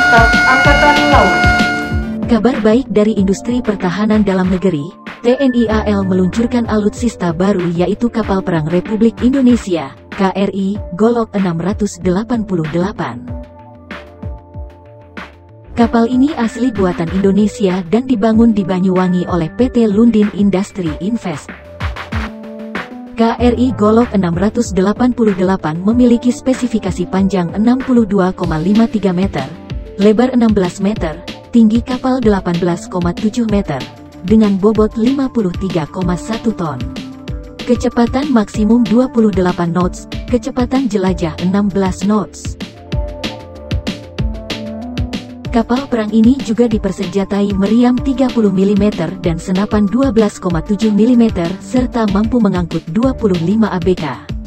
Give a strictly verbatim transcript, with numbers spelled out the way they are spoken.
Staf Angkatan Laut. Kabar baik dari industri pertahanan dalam negeri, T N I A L meluncurkan alutsista baru yaitu kapal perang Republik Indonesia, K R I, Golok enam ratus delapan puluh delapan. Kapal ini asli buatan Indonesia dan dibangun di Banyuwangi oleh P T Lundin Industri Invest. K R I Golok enam ratus delapan puluh delapan memiliki spesifikasi panjang enam puluh dua koma lima tiga meter, lebar enam belas meter, tinggi kapal delapan belas koma tujuh meter, dengan bobot lima puluh tiga koma satu ton. Kecepatan maksimum dua puluh delapan knots, kecepatan jelajah enam belas knots. Kapal perang ini juga dipersenjatai meriam tiga puluh milimeter dan senapan dua belas koma tujuh milimeter serta mampu mengangkut dua puluh lima A B K.